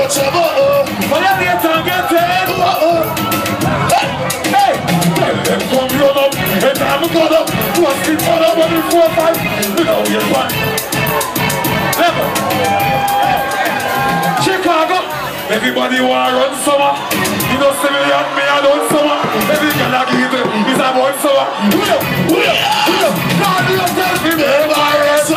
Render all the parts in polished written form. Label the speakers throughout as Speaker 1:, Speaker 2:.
Speaker 1: But you need to get it. Hey, tell them come run up. And I'm going up. What's the other 1, 4, 5? You know you're one. Never. Chicago. Everybody want to run summer. You know, 7 million me I run summer. Every girl I give it is about summer. Who up? Now do yourself in the virus.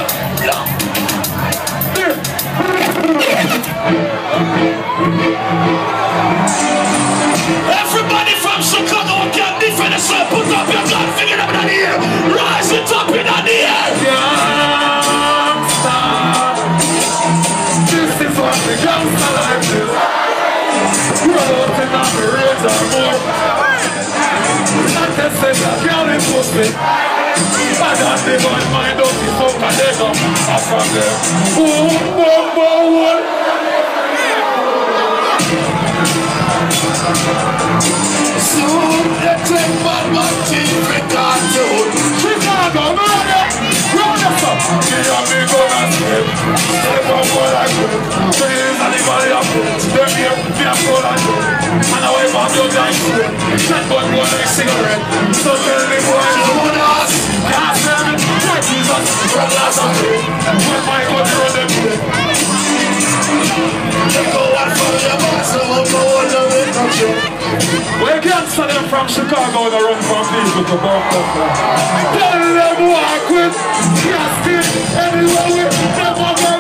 Speaker 2: Everybody from Chicago can defend us. Put up your blood finger up in the air. Rise it up in the air.
Speaker 1: Gangsta. This is what the gangsta life is. We're out in the rage or more. Not to say that girl is pussy. I got the one mind up the fuck and they come up from there. Boom, boom, boom.
Speaker 2: Soon they take bad man teeth in cartoon.
Speaker 1: Chicago, murder! Round us up! Give your big gun and slip. Step up what I could. Trees and the valley of food. They're here, me a cold and good. And away from your giant food. That gun go like cigarette. So tell me boy, Judas! Can't tell me, try Jesus. From last and two. When my gun run them good.
Speaker 2: They go and follow your boss, so we'll go on the way from you.
Speaker 1: We can't send them from Chicago to run from people to burn up. Tell them walk with, just anywhere we never go.